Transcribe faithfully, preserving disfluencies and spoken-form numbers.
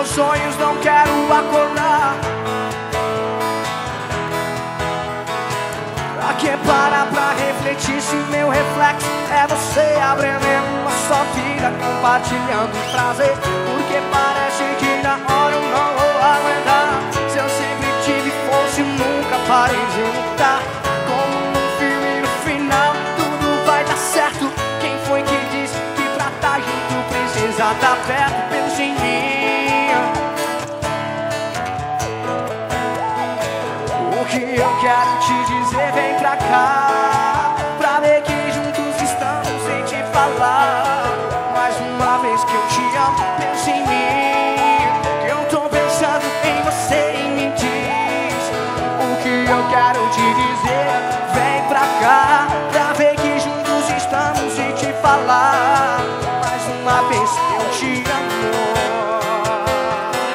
meus sonhos, não quero acordar. Pra que parar pra refletir se meu reflexo é você abrindo a sua vida, compartilhando prazer? Porque parece que na hora eu não vou aguentar. Se eu sempre tive força e nunca parei de lutar, como num filme no final tudo vai dar certo. Quem foi que disse que pra tá junto precisa tá perto? Pensa em mim. O que eu quero te dizer, vem pra cá, pra ver que juntos estamos sem te falar. Mais uma vez que eu te amo, pensa em mim, que eu tô pensando em você e me diz o que eu quero te dizer. Vem pra cá, pra ver que juntos estamos sem te falar. Mais uma vez que eu te amo.